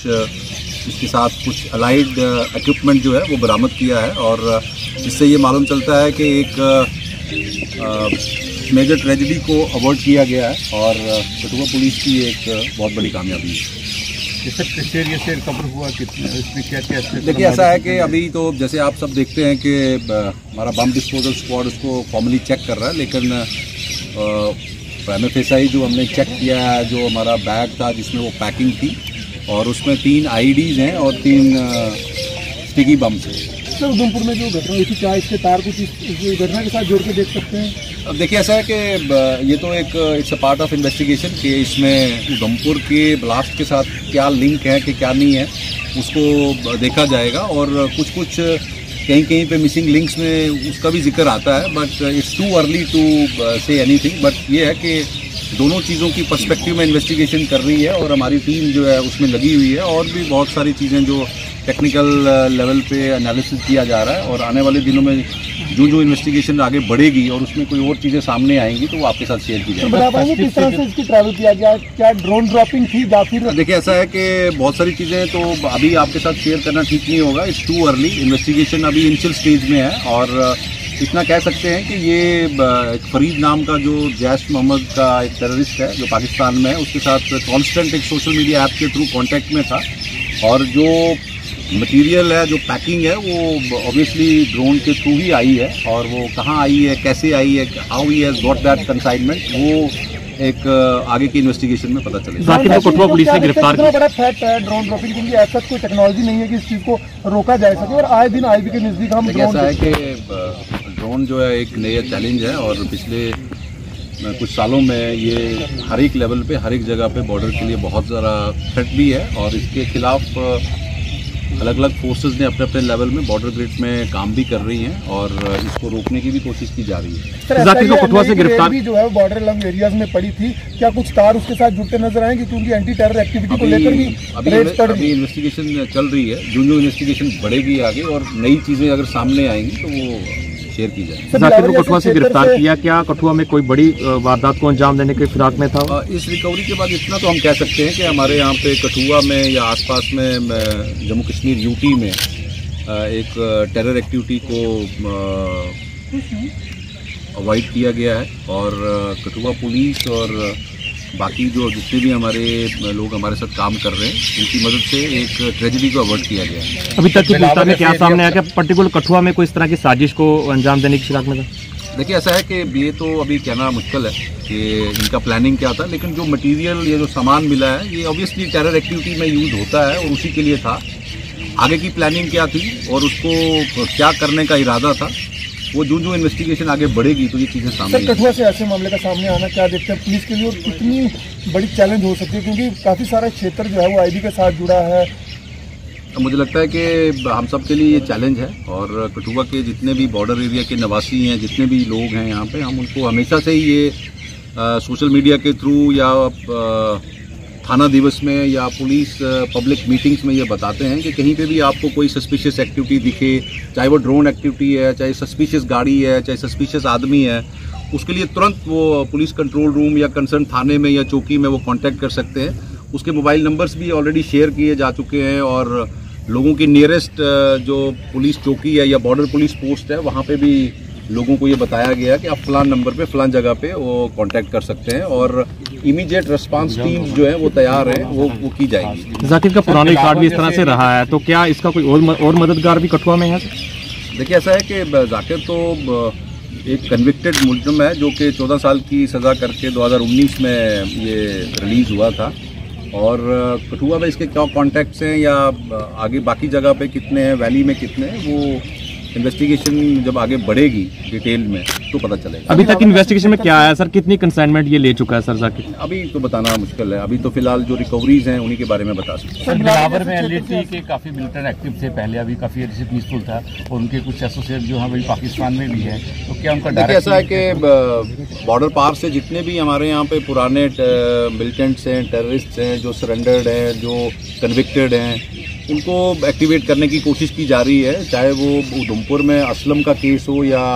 इसके साथ कुछ अलाइड इक्विपमेंट जो है वो बरामद किया है, और इससे ये मालूम चलता है कि एक मेजर ट्रेजेडी को अवॉइड किया गया है और कठुआ पुलिस की एक बहुत बड़ी कामयाबी है। से रिकवर हुआ कितना, इसमें क्या देखिए ऐसा है कि अभी तो जैसे आप सब देखते हैं कि हमारा बम डिस्पोजल स्क्वाड उसको फॉर्मली चेक कर रहा है, लेकिन MFSI जो हमने चेक किया है, जो हमारा बैग था जिसमें वो पैकिंग थी, और उसमें 3 IEDs हैं और 3 स्टिकी बम्स हैं। सर उधमपुर में जो घटना हुई थी, क्या इसके तार कुछ इस घटना के साथ जोड़ के देख सकते हैं? अब देखिए ऐसा है कि ये तो एक it's a part of investigation कि इसमें उधमपुर के ब्लास्ट के साथ क्या लिंक है कि क्या नहीं है, उसको देखा जाएगा। और कुछ कहीं पे मिसिंग लिंक्स में उसका भी जिक्र आता है, but it's too early to say anything. But ये है कि दोनों चीज़ों की पर्सपेक्टिव में इन्वेस्टिगेशन कर रही है और हमारी टीम जो है उसमें लगी हुई है, और भी बहुत सारी चीज़ें जो टेक्निकल लेवल पे एनालिसिस किया जा रहा है, और आने वाले दिनों में जो इन्वेस्टिगेशन आगे बढ़ेगी और उसमें कोई और चीज़ें सामने आएंगी तो वो आपके साथ शेयर की जाएगी। बता पाएंगे किस तरह से इसकी ट्रैवल किया गया, क्या ड्रोन ड्रॉपिंग थी या फिर? देखिए ऐसा है कि बहुत सारी चीज़ें तो अभी आपके साथ शेयर करना ठीक नहीं होगा, इट्स टू अर्ली। इन्वेस्टिगेशन अभी इनिशियल स्टेज में है, और इतना कह सकते हैं कि ये फरीद नाम का जो जैश मोहम्मद का एक टेररिस्ट है जो पाकिस्तान में है, उसके साथ कांस्टेंट एक सोशल मीडिया ऐप के थ्रू कांटेक्ट में था, और जो मटेरियल है, जो पैकिंग है, वो ऑब्वियसली ड्रोन के थ्रू ही आई है, और वो कहाँ आई है, कैसे आई है, how he has got that consignment, वो एक आगे की इन्वेस्टिगेशन में पता चलेगा। कठुआ पुलिस ने गिरफ्तार किया। बड़ा फैक्ट है ड्रोन ड्रॉपिंग, क्योंकि ऐसा कोई टेक्नोलॉजी नहीं है कि इस चीज़ को रोका जा सके, और आए दिन IB के नज़दीक हम ऐसा है कि ड्रोन जो है एक नया चैलेंज है, और पिछले कुछ सालों में ये हर एक लेवल पे, हर एक जगह पे बॉर्डर के लिए बहुत ज़्यादा थ्रेट भी है, और इसके खिलाफ अलग अलग फोर्सेस ने अपने अपने लेवल में बॉर्डर ग्रिड में काम भी कर रही हैं, और इसको रोकने की भी कोशिश की जा रही है। जाकिर को कठुआ से गिरफ्तार भी जो है बॉर्डर लंग एरियाज में पड़ी थी, क्या कुछ तार उसके साथ जुड़ते नजर आएंगे, क्योंकि एंटी टेरर एक्टिविटी को लेकर भी अभी इन्वेस्टिगेशन चल रही है। जो इन्वेस्टिगेशन बढ़ेगी आगे और नई चीज़ें अगर सामने आएंगी तो वो शेयर की जाए। जाकिर को कठुआ से गिरफ्तार किया, क्या कठुआ में कोई बड़ी वारदात को अंजाम देने के फिराक में था? इस रिकवरी के बाद इतना तो हम कह सकते हैं कि हमारे यहाँ पे कठुआ में या आसपास में जम्मू कश्मीर UT में एक टेरर एक्टिविटी को अवॉइड किया गया है, और कठुआ पुलिस और बाकी जो जितने भी हमारे लोग हमारे साथ काम कर रहे हैं उनकी मदद से एक ट्रेजेडी को अवॉइड किया गया है। अभी तक की पूछताछ में क्या सामने आया, क्या पर्टिकुलर कठुआ में कोई इस तरह की साजिश को अंजाम देने की फिराक में था? देखिए ऐसा है कि ये तो अभी कहना मुश्किल है कि इनका प्लानिंग क्या था, लेकिन जो मटेरियल, ये जो सामान मिला है, ये ऑब्वियसली टेरर एक्टिविटी में यूज़ होता है और उसी के लिए था। आगे की प्लानिंग क्या थी और उसको क्या करने का इरादा था, वो जो इन्वेस्टिगेशन आगे बढ़ेगी तो ये चीज़ें सामने। सर कठुआ से ऐसे मामले का सामने आना क्या देखते हैं पुलिस के लिए, और कितनी बड़ी चैलेंज हो सकती है, क्योंकि काफ़ी सारा क्षेत्र जो है वो IB के साथ जुड़ा है? मुझे लगता है कि हम सब के लिए ये चैलेंज है, और कठुआ के जितने भी बॉर्डर एरिया के निवासी हैं, जितने भी लोग हैं यहाँ पे, हम उनको हमेशा से ही ये सोशल मीडिया के थ्रू या थाना दिवस में या पुलिस पब्लिक मीटिंग्स में ये बताते हैं कि कहीं पे भी आपको कोई सस्पिशियस एक्टिविटी दिखे, चाहे वो ड्रोन एक्टिविटी है, चाहे सस्पिशियस गाड़ी है, चाहे सस्पिशियस आदमी है, उसके लिए तुरंत वो पुलिस कंट्रोल रूम या कंसर्न थाने में या चौकी में वो कांटेक्ट कर सकते हैं। उसके मोबाइल नंबर्स भी ऑलरेडी शेयर किए जा चुके हैं, और लोगों की नियरेस्ट जो पुलिस चौकी है या बॉर्डर पुलिस पोस्ट है वहाँ पे भी लोगों को ये बताया गया कि आप फलान नंबर पे फलान जगह पे वो कांटेक्ट कर सकते हैं, और इमीडिएट रिस्पांस टीम्स जो है वो तैयार हैं, वो की जाएगी। जाकिर का पुराना रिकॉर्ड भी इस तरह से रहा है, तो क्या इसका कोई और मददगार भी कठुआ में है? देखिए ऐसा है कि जाकिर तो एक कन्विक्टेड मुलजिम है जो कि 14 साल की सज़ा करके 2019 में ये रिलीज़ हुआ था, और कठुआ में इसके क्या कॉन्टैक्ट्स हैं या आगे बाकी जगह पे कितने हैं, वैली में कितने हैं, वो इन्वेस्टिगेशन जब आगे बढ़ेगी डिटेल में तो पता चलेगा। अभी तक इन्वेस्टिगेशन में क्या आया सर, कितनी कंसाइनमेंट ये ले चुका है सर जाकिर? अभी तो बताना मुश्किल है, अभी तो फिलहाल जो रिकवरीज हैं उन्हीं के बारे में बता सकते हैं। बिलावर में LAT के काफ़ी मिलिटेंट एक्टिव थे पहले, अभी काफ़ी पीसफुल था, और उनके कुछ एसोसिएट जो हैं वही पाकिस्तान में भी है, तो क्या उनका देखिए ऐसा है कि बॉर्डर पार से जितने भी हमारे यहाँ पे पुराने मिलिटेंट्स हैं, टेररिस्ट हैं, जो सरेंडर्ड हैं, जो कन्विक्टेड हैं, उनको एक्टिवेट करने की कोशिश की जा रही है, चाहे वो उधमपुर में असलम का केस हो या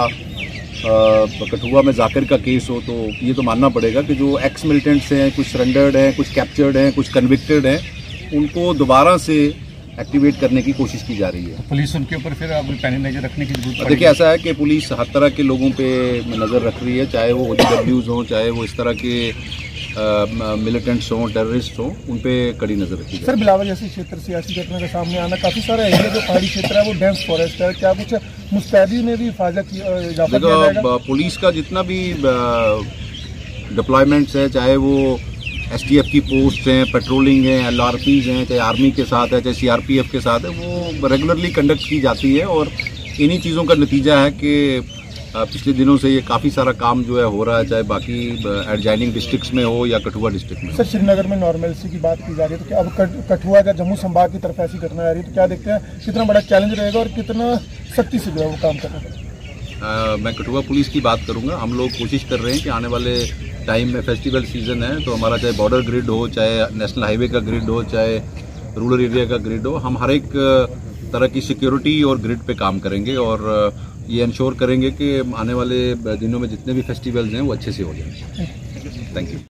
कठुआ में जाकिर का केस हो। तो ये तो मानना पड़ेगा कि जो एक्स मिलिटेंट्स हैं, कुछ सरेंडर्ड हैं, कुछ कैप्चर्ड हैं, कुछ कन्विक्टेड हैं, उनको दोबारा से एक्टिवेट करने की कोशिश की जा रही है। पुलिस उनके ऊपर फिर अब पैनी नजर रखने की जरूरत पड़ेगी। देखिए, ऐसा है कि पुलिस हर तरह के लोगों पे नज़र रख रही है, चाहे वो OGWs हों, चाहे वो इस तरह के मिलिटेंट्स हों, टेररिस्ट हों, उन पे कड़ी नज़र रखी सर, बिलावर जैसे क्षेत्र सियासी घटना के सामने आना, काफ़ी सारा एरिया जो पहाड़ी क्षेत्र है वो डेंस फॉरेस्ट है, क्या कुछ मुस्तैदी में भी इजाफा किया जाएगा? पुलिस का जितना भी डिप्लॉयमेंट्स है, चाहे वो STF की पोस्ट हैं, पेट्रोलिंग है, LRPs हैं, चाहे आर्मी के साथ है, चाहे CRPF के साथ है, वो रेगुलरली कंडक्ट की जाती है। और इन्हीं चीज़ों का नतीजा है कि पिछले दिनों से ये काफ़ी सारा काम जो है हो रहा है, चाहे बाकी एडजॉइनिंग डिस्ट्रिक्ट्स में हो या कठुआ डिस्ट्रिक्ट में। सर, श्रीनगर में नॉर्मलसी की बात की जा रही है, तो क्या अब कठुआ का जम्मू संभाग की तरफ ऐसी घटना आ रही है, तो क्या देखते हैं कितना बड़ा चैलेंज रहेगा और कितना सख्ती से जो है वो काम करना पड़ेगा? मैं कठुआ पुलिस की बात करूंगा। हम लोग कोशिश कर रहे हैं कि आने वाले टाइम में फेस्टिवल सीजन है, तो हमारा चाहे बॉर्डर ग्रिड हो, चाहे नेशनल हाईवे का ग्रिड हो, चाहे रूरल एरिया का ग्रिड हो, हम हर एक तरह की सिक्योरिटी और ग्रिड पे काम करेंगे और ये इंश्योर करेंगे कि आने वाले दिनों में जितने भी फेस्टिवल्स हैं वो अच्छे से हो जाएं। Thank you.